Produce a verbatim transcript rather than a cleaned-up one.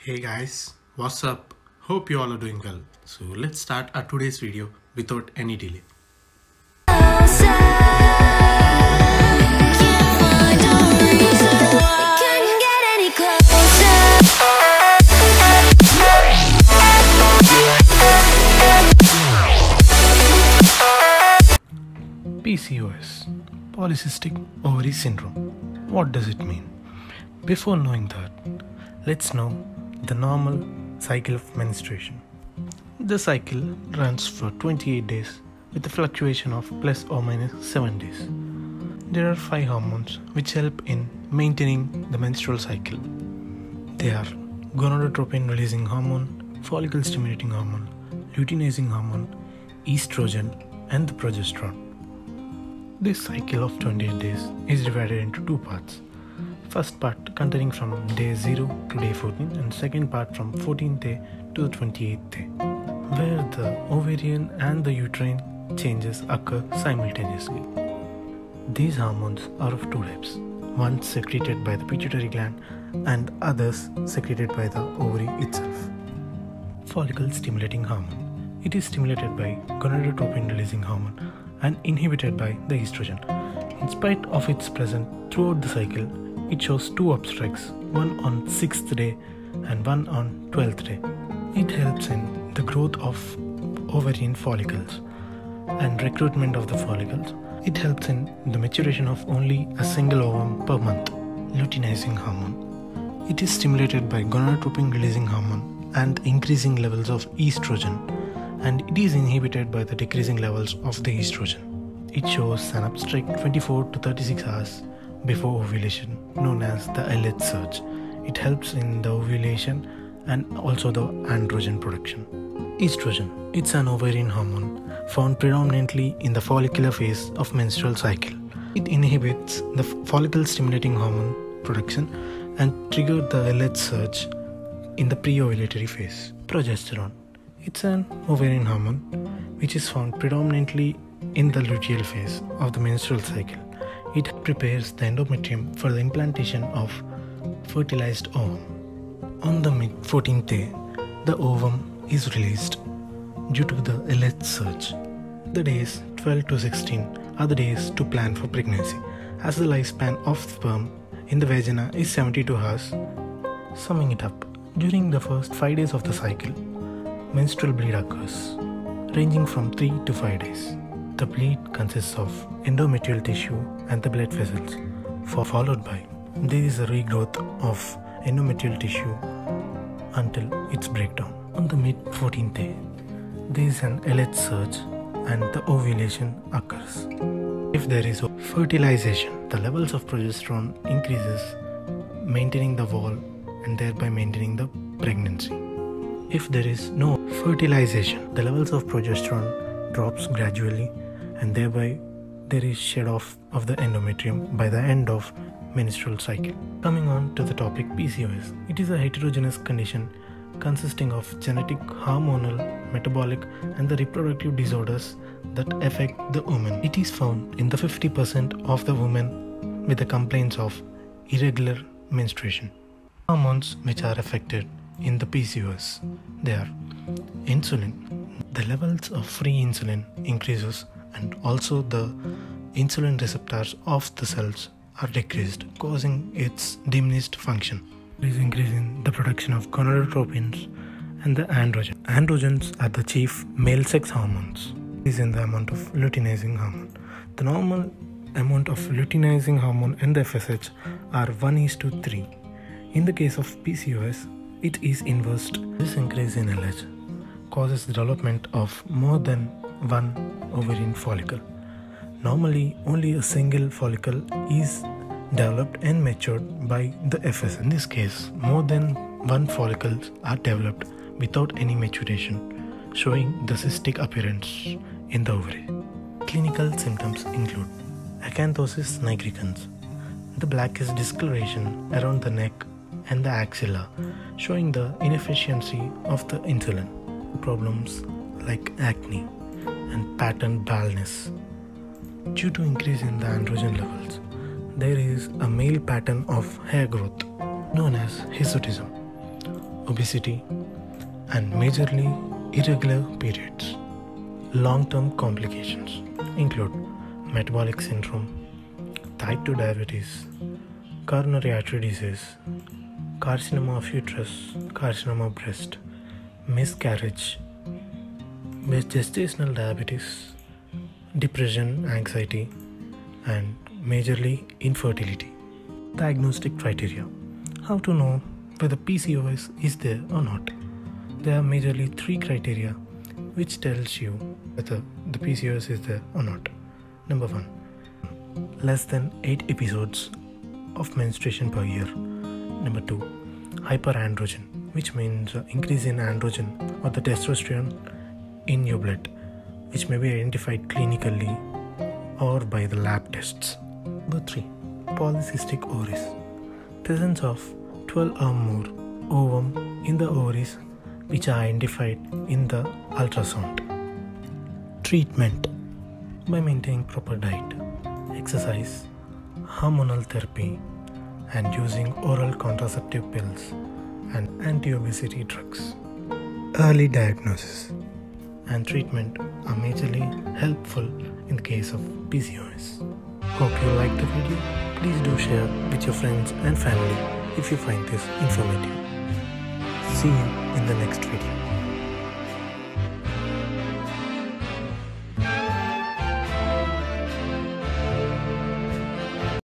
Hey guys, what's up? Hope you all are doing well. So let's start our today's video without any delay. P C O S, Polycystic Ovary Syndrome. What does it mean? Before knowing that, let's know the normal cycle of menstruation. The cycle runs for twenty-eight days with a fluctuation of plus or minus seven days. There are five hormones which help in maintaining the menstrual cycle. They are gonadotropin releasing hormone, follicle stimulating hormone, luteinizing hormone, estrogen, and the progesterone. This cycle of twenty-eight days is divided into two parts. First part containing from day zero to day fourteen and second part from fourteenth day to the twenty-eighth day, where the ovarian and the uterine changes occur simultaneously. These hormones are of two types, one secreted by the pituitary gland and others secreted by the ovary itself. Follicle stimulating hormone. It is stimulated by gonadotropin releasing hormone and inhibited by the estrogen. In spite of its presence throughout the cycle, it shows two abstracts, one on sixth day and one on twelfth day. It helps in the growth of ovarian follicles and recruitment of the follicles. It helps in the maturation of only a single ovum per month. Luteinizing hormone. It is stimulated by gonadotropin releasing hormone and increasing levels of estrogen, and it is inhibited by the decreasing levels of the estrogen. It shows an abstract twenty-four to thirty-six hours before ovulation, known as the L H surge. It helps in the ovulation and also the androgen production. Estrogen. It's an ovarian hormone found predominantly in the follicular phase of menstrual cycle. It inhibits the follicle stimulating hormone production and triggers the L H surge in the pre-ovulatory phase. Progesterone. It's an ovarian hormone which is found predominantly in the luteal phase of the menstrual cycle. It prepares the endometrium for the implantation of fertilized ovum. On the fourteenth day, the ovum is released due to the L H surge. The days twelve to sixteen are the days to plan for pregnancy, as the lifespan of sperm in the vagina is seventy-two hours. Summing it up, during the first five days of the cycle, menstrual bleed occurs, ranging from three to five days. The bleed consists of endometrial tissue and the blood vessels, for followed by there is a regrowth of endometrial tissue until its breakdown. On the mid-fourteenth day, there is an L H surge and the ovulation occurs. If there is fertilization, the levels of progesterone increases, maintaining the wall and thereby maintaining the pregnancy. If there is no fertilization, the levels of progesterone drops gradually and thereby there is shed off of the endometrium by the end of menstrual cycle. Coming on to the topic P C O S. It is a heterogeneous condition consisting of genetic, hormonal, metabolic and the reproductive disorders that affect the woman. It is found in the fifty percent of the women with the complaints of irregular menstruation. Hormones which are affected in the P C O S. They are insulin. The levels of free insulin increases and also the insulin receptors of the cells are decreased, causing its diminished function. It is increasing the production of gonadotropins and the androgen. Androgens are the chief male sex hormones. It is in the amount of luteinizing hormone. The normal amount of luteinizing hormone and the F S H are one is to three. In the case of P C O S, it is inversed. This increase in L H causes the development of more than one ovarian follicle. Normally, only a single follicle is developed and matured by the F S. In this case, more than one follicles are developed without any maturation, showing the cystic appearance in the ovary. Clinical symptoms include acanthosis nigricans, the blackish discoloration around the neck and the axilla, showing the inefficiency of the insulin. Problems like acne and pattern baldness. Due to increase in the androgen levels, there is a male pattern of hair growth known as hirsutism. obesity, and majorly irregular periods. Long-term complications include metabolic syndrome, type two diabetes, coronary artery disease, carcinoma of uterus, carcinoma of breast, miscarriage, gestational diabetes, depression, anxiety, and majorly infertility. Diagnostic criteria. How to know whether P C O S is there or not? There are majorly three criteria which tells you whether the P C O S is there or not. Number one, less than eight episodes of menstruation per year. Number two, hyperandrogen, which means uh, increase in androgen or the testosterone in your blood, which may be identified clinically or by the lab tests. Number three, polycystic ovaries, presence of twelve or more ovum in the ovaries which are identified in the ultrasound. Treatment: by maintaining proper diet, exercise, hormonal therapy, and using oral contraceptive pills and anti-obesity drugs. Early diagnosis and treatment are majorly helpful in the case of P C O S. Hope you liked the video. Please do share with your friends and family if you find this informative. See you in the next video.